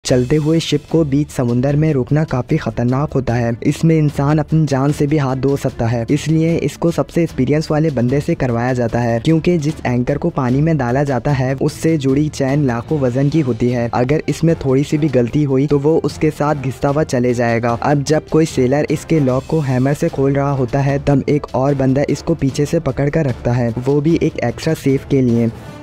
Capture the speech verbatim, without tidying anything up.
चलते हुए शिप को बीच समुद्र में रोकना काफी खतरनाक होता है। इसमें इंसान अपनी जान से भी हाथ धो सकता है, इसलिए इसको सबसे एक्सपीरियंस वाले बंदे से करवाया जाता है, क्योंकि जिस एंकर को पानी में डाला जाता है उससे जुड़ी चैन लाखों वजन की होती है। अगर इसमें थोड़ी सी भी गलती हुई तो वो उसके साथ घिसता हुआ चले जाएगा। अब जब कोई सेलर इसके लॉक को हैमर से खोल रहा होता है तब एक और बंदा इसको पीछे से पकड़ कर रखता है, वो भी एक एक्स्ट्रा सेफ के लिए।